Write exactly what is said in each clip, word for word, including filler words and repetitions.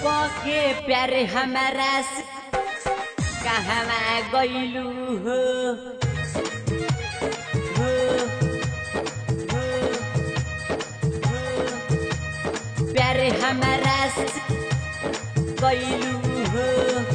के प्यार हमारा कहवा गइलू हो, हो, हो, हो। प्यार हमारा गइलू हो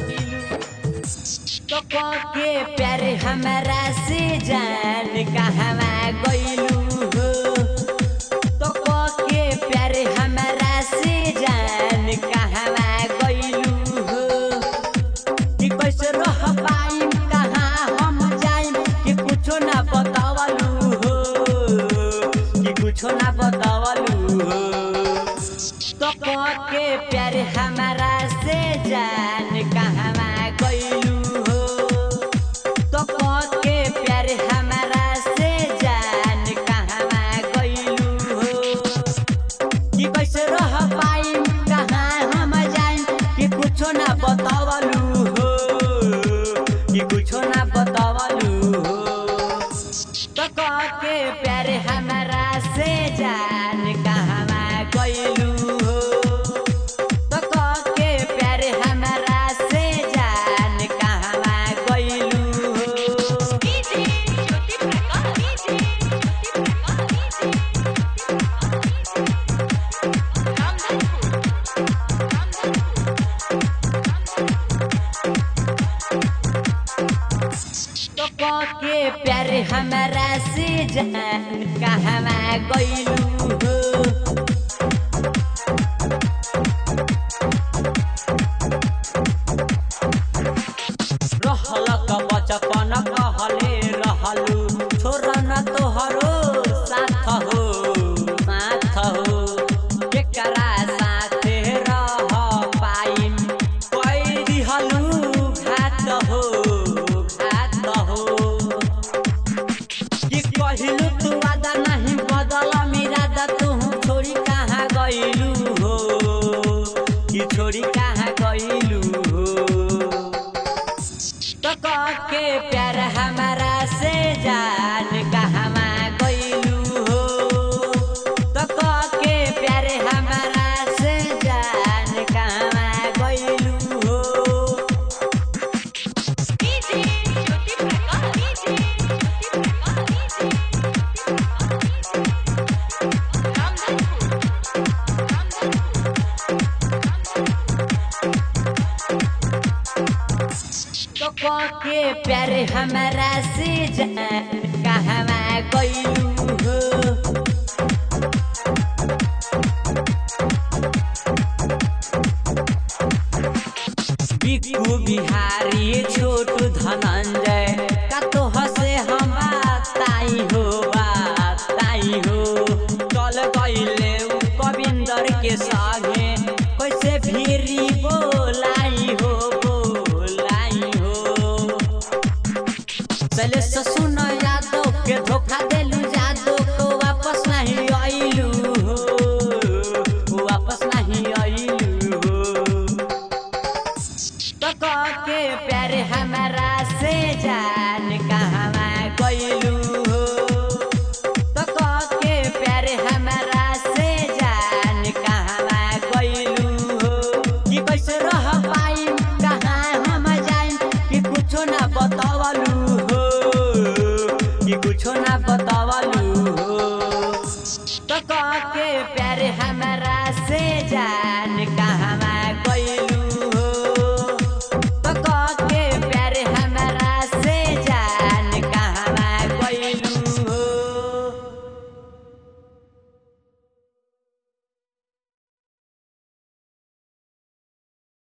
तो के प्यार हमारा से जान कहवा गइलू हो तो के प्यार हमारा से जान कहवा गइलू हो कि कैसे रह पाइम कहाँ हम जाइम कि कुछो ना बतावलू हो कि कुछो ना बतावलू हो तो के प्यार हमारा से जान कहवा गइलू हो तो के प्यार हमारा से जान कहवा गइलू हो कि कैसे रह पाइम कहाँ हम जाइम कि कुछो ना बतावलू हो कि कुछो ना बतावलू हो तो के प्यार हमारा से जान कहवा गइलू हो तो के प्यार हमारा से जान कहवा गइलू हो। तो के प्यार हमारा से जान कहवा गइलू हो रहलक बचपन कहले रहलू छोरा न तोहरो साथ हो साथ हो केकरा साथे रह पाइम कई दिहलू घात हो घात हो कि कहिलू तू वादा नहीं बदल मिरादा तू छोड़ी कहाँ गइलू हो कि छोड़ी कहाँ गइलू हो तो के प्यार हमारा से जान कहवा गइलू हो तो के प्यार हमारा से जान कहवा गइलू हो। तो के प्यार हमारा से जान कहवा गइलू हो बिक्कू बिहारी छोटू धनंजय का तो हसे हम ताई हो ताई हो चल गइले कविंदर के सागे